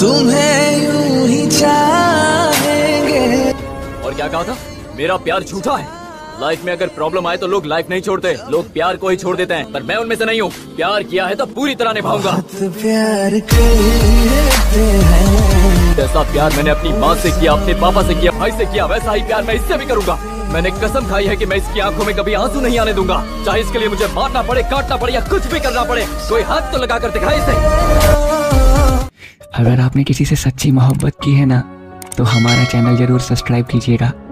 तुम्हें यूं ही चाहेंगे। और क्या कहा था? मेरा प्यार झूठा है। लाइफ में अगर प्रॉब्लम आए तो लोग लाइफ नहीं छोड़ते, लोग प्यार को ही छोड़ देते हैं, पर मैं उनमें से नहीं हूँ। प्यार किया है तो पूरी तरह निभाऊंगा। प्यार करते हैं। जैसा प्यार मैंने अपनी माँ से किया, अपने पापा से किया, भाई से किया, वैसा ही प्यार मैं इससे भी करूंगा। मैंने कसम खाई है कि मैं इसकी आंखों में कभी आंसू नहीं आने दूंगा, चाहे इसके लिए मुझे मारना पड़े, काटना पड़े या कुछ भी करना पड़े। कोई हाथ तो लगा कर दिखाए इसे। अगर आपने किसी से सच्ची मोहब्बत की है ना, तो हमारा चैनल जरूर सब्सक्राइब कीजिएगा।